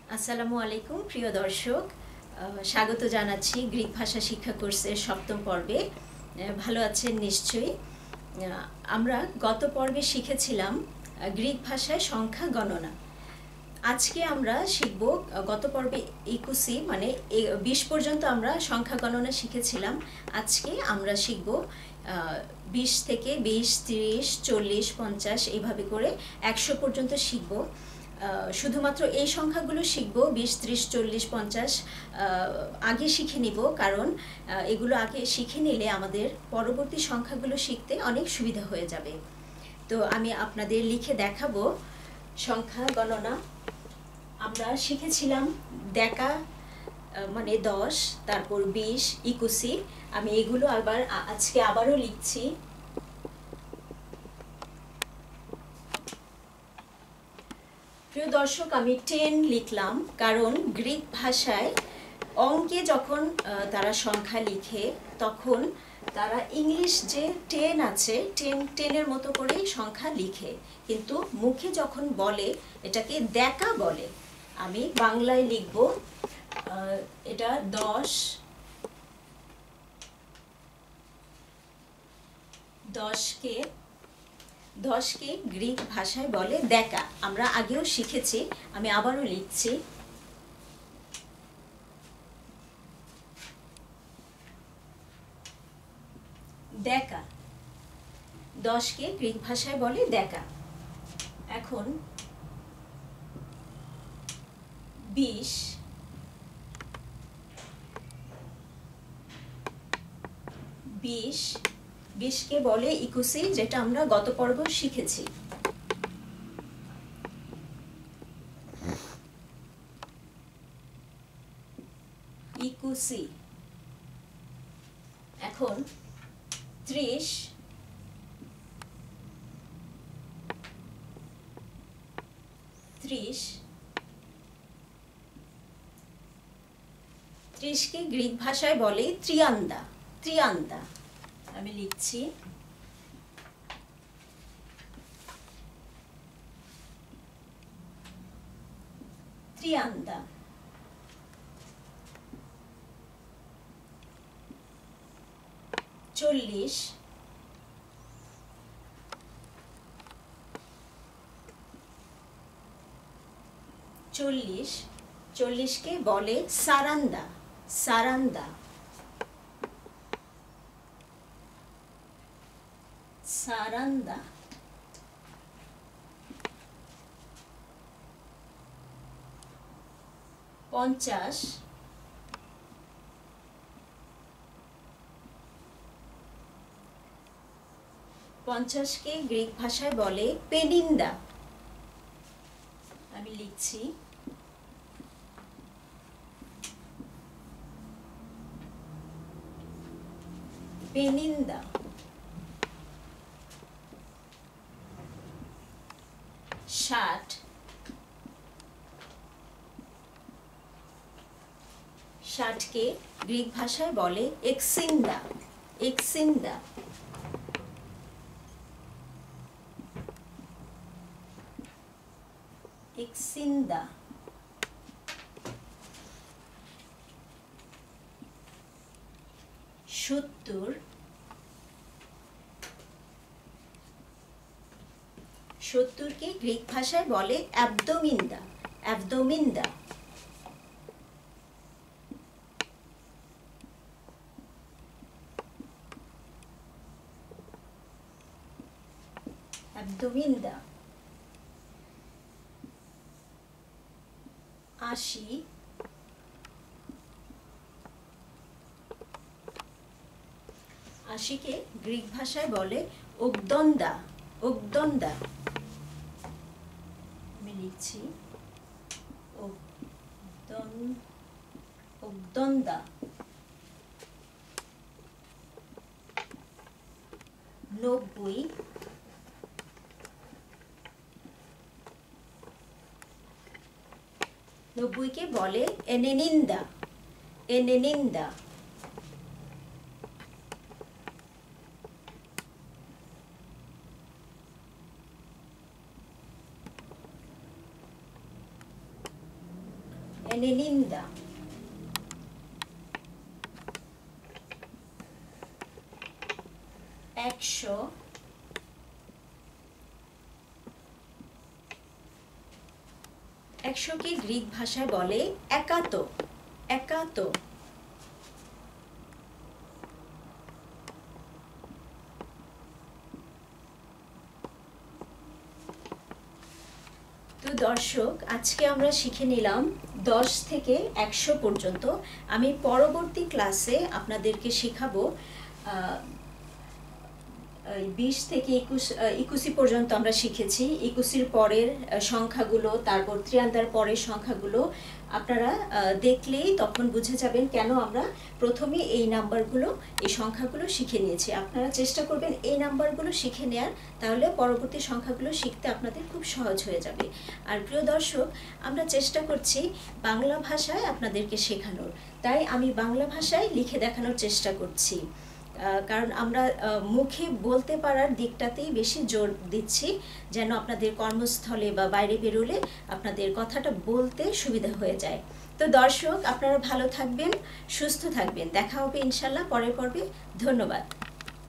আসসালামু আলাইকুম প্রিয় দর্শক, স্বাগত জানাচ্ছি গ্রিক ভাষা শিক্ষা কোর্সের সপ্তম পর্বে। ভালো আছেন নিশ্চয়ই। আমরা গত পর্বে শিখেছিলাম গ্রিক ভাষায় সংখ্যা গণনা। আজকে আমরা শিখব, গত পর্বে 21 মানে 20 পর্যন্ত আমরা সংখ্যা গণনা শিখেছিলাম। আজকে আমরা শিখব 20 থেকে 20, 30, 40, 50 এইভাবে করে 100 পর্যন্ত শিখব। শুধুমাত্র এই সংখ্যাগুলো শিখব, 20, 30, 40, 50 আগে শিখে নিব, কারণ এগুলো আগে শিখে নিলে আমাদের পরবর্তী সংখ্যাগুলো শিখতে অনেক সুবিধা হয়ে যাবে। তো আমি আপনাদের লিখে দেখাবো সংখ্যা গণনা। আমরা শিখেছিলাম ডেকা মানে 10, তারপর 20, 21। আমি এগুলো আজকে আবারও লিখছি। প্রিয় দর্শক, আমি 10 লিখলাম, কারণ গ্রিক ভাষায় অঙ্কে যখন তারা সংখ্যা লিখে তখন তারা ইংলিশ যে 10 আছে, 10 মতো করেই সংখ্যা লিখে, কিন্তু মুখে যখন বলে এটাকে ডেকা বলে। আমি বাংলায় লিখব, এটা 10, 10কে গ্রিক ভাষায় বলে ডেকা। আমরা আগেও শিখেছি, আমি আবারও লিখছি। ডেকা, 10কে গ্রিক ভাষায় বলে ডেকা। এখন 20, 20কে বলে 21, যেটা আমরা গত পর্ব শিখেছি। এখন 30, 30কে গ্রিক ভাষায় বলে ত্রিয়ান্দা। আমি লিখছি ত্রিয়ান্দা। 40কে বলে সারান্দা। 50কে গ্রিক ভাষায় বলে পেনিন্দা। আমি লিখছি পেনিন্দা। 60কে গ্রিক ভাষায় বলে এক্সিন্দা। 70কে গ্রিক ভাষায় বলে অ্যাবদোমিন্দা। 80কে গ্রিক ভাষায় বলে ওগদন্দা। আমি লিখছি ওগদন্দা। 90কে বলে এনেনিন্দা। এখানে নিন্দা, একশো, একশোকে গ্রিক ভাষায় বলে একাতো, একাতো। তো দর্শক, আজকে আমরা শিখে নিলাম 10 থেকে 100 পর্যন্ত। আমি পরবর্তী ক্লাসে আপনাদেরকে শেখাবো 20 থেকে 21 পর্যন্ত আমরা শিখেছি। 21 পরের সংখ্যাগুলো, তারপর 53 পরের সংখ্যাগুলো আপনারা দেখলেই তখন বুঝে যাবেন কেন আমরা প্রথমে এই নাম্বারগুলো, এই সংখ্যাগুলো শিখে নিয়েছি। আপনারা চেষ্টা করবেন এই নাম্বারগুলো শিখে নেয়ার, তাহলে পরবর্তী সংখ্যাগুলো শিখতে আপনাদের খুব সহজ হয়ে যাবে। আর প্রিয় দর্শক, আমরা চেষ্টা করছি বাংলা ভাষায় আপনাদেরকে শেখানোর, তাই আমি বাংলা ভাষায় লিখে দেখানোর চেষ্টা করছি। কারণ আমরা মুখে বলতে পারার দিকটাতেই বেশি জোর দিচ্ছি, যেন আপনাদের কর্মস্থলে বা বাইরে বেরোলে আপনাদের কথাটা বলতে সুবিধা হয়ে যায়। তো দর্শক, আপনারা ভালো থাকবেন, সুস্থ থাকবেন। দেখা হবে ইনশাল্লাহ পরের পর্বে। ধন্যবাদ।